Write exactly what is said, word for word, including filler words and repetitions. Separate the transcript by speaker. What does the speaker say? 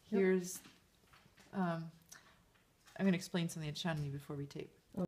Speaker 1: here's, um, I'm gonna explain something that Shannon before we tape.